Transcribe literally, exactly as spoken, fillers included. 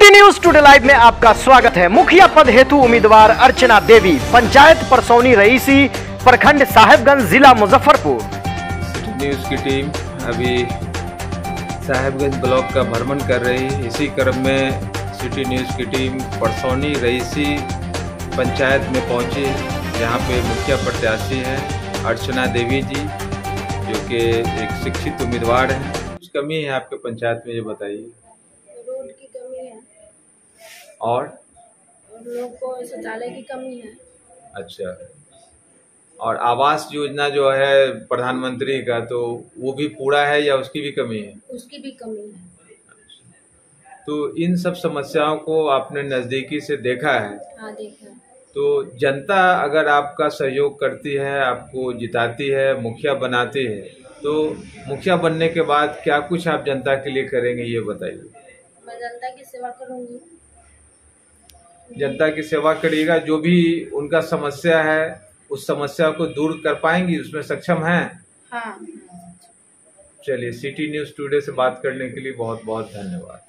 City news today live में आपका स्वागत है। मुखिया पद हेतु उम्मीदवार अर्चना देवी, पंचायत परसौनी रईसी, प्रखंड साहेबगंज, जिला मुजफ्फरपुर। सिटी न्यूज की टीम अभी साहेबगंज ब्लॉक का भ्रमण कर रही। इसी क्रम में सिटी न्यूज की टीम परसौनी रईसी पंचायत में पहुंची, जहां पे मुखिया प्रत्याशी है अर्चना देवी जी, जो कि एक शिक्षित उम्मीदवार है। कुछ कमी है आपके पंचायत में, ये बताइए। रोड की कमी है और और लोग को शौचालय की कमी है। अच्छा, और आवास योजना जो है प्रधानमंत्री का, तो वो भी पूरा है या उसकी भी कमी है? उसकी भी कमी है। तो इन सब समस्याओं को आपने नजदीकी से देखा है। हाँ, देखा है। तो जनता अगर आपका सहयोग करती है, आपको जिताती है, मुखिया बनाती है, तो मुखिया बनने के बाद क्या कुछ आप जनता के लिए करेंगे, ये बताइए। मैं जनता की सेवा करूंगी। जनता की सेवा करिएगा, जो भी उनका समस्या है उस समस्या को दूर कर पाएंगी, उसमें सक्षम हैं? हाँ। चलिए, सिटी न्यूज टुडे से बात करने के लिए बहुत बहुत धन्यवाद।